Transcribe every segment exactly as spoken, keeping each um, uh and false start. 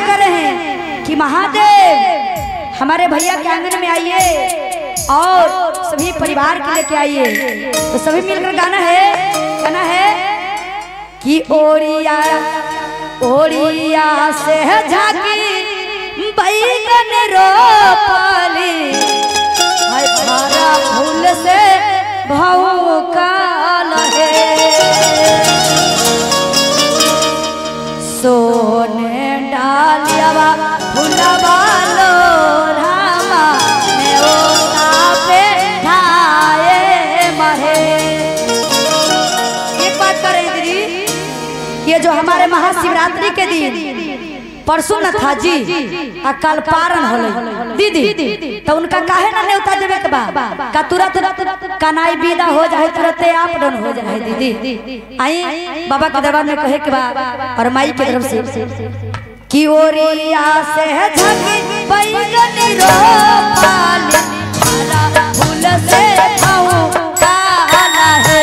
कर रहे हैं कि महादेव हमारे भैया के आंगन में आइए और सभी परिवार के लेके आइए। तो सभी मिलकर गाना है, गाना है कि ओरिया ओरिया से झांकी बैगन रोपली है भारा फूल से भौकाल है सोने डालियावा फूलवा लो रामा ने ओता पे ढाए महे। एक बात करें दीदी, ये जो हमारे महाशिवरात्रि के दिन परसों न था जी आ कल पारण होले दीदी, तो उनका काहे ना न्योता देवे के बा का तुरंत कनाई विदा हो जाए, तुरंते आप डन हो जाए दीदी। आई बाबा के दरबार में कहे के बा और माई के तरफ से कि ओरिया से झकी बैगन रोपाली हरा फूल से भौकाला है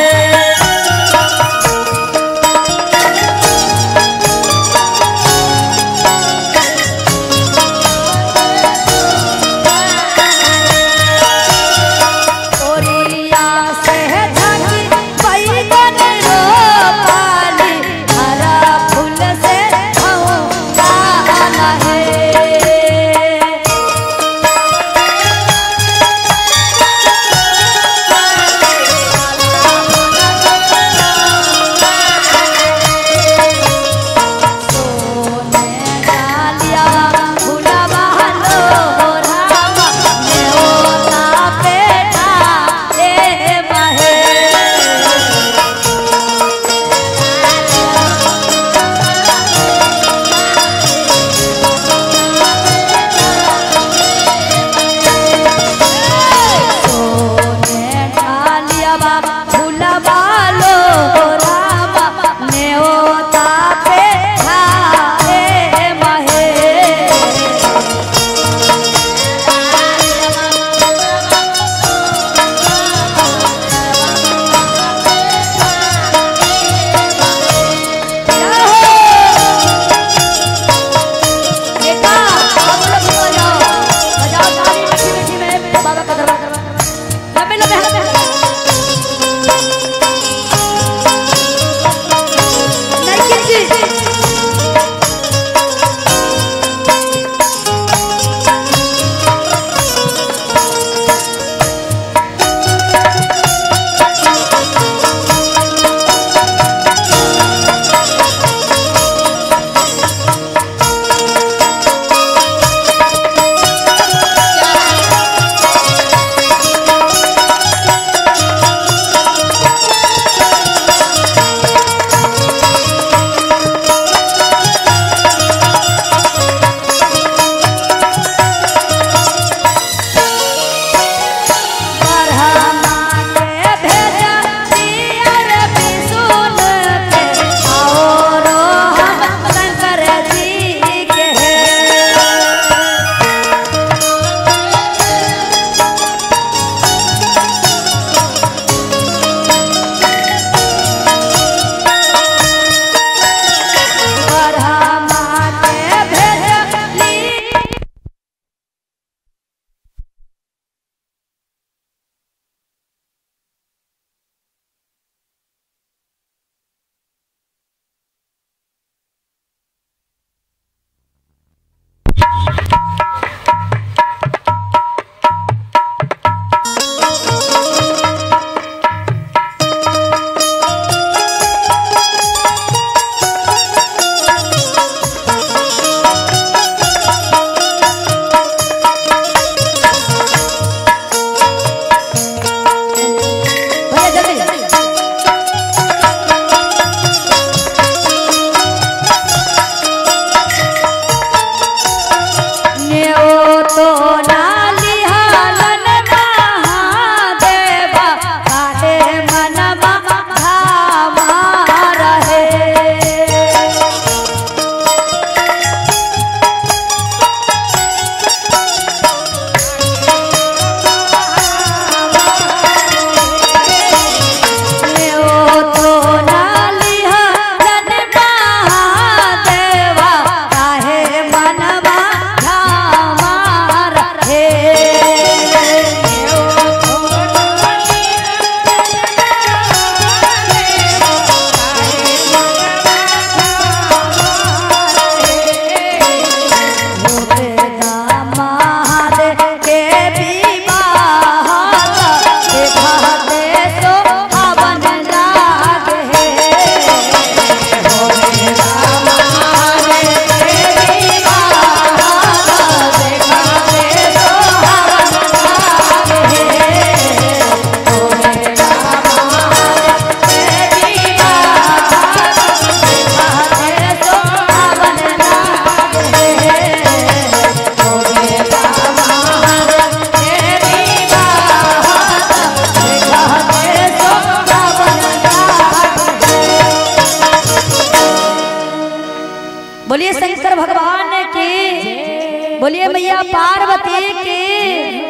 बोलिए शंकर भगवान की, बोलिए मैया पार्वती की।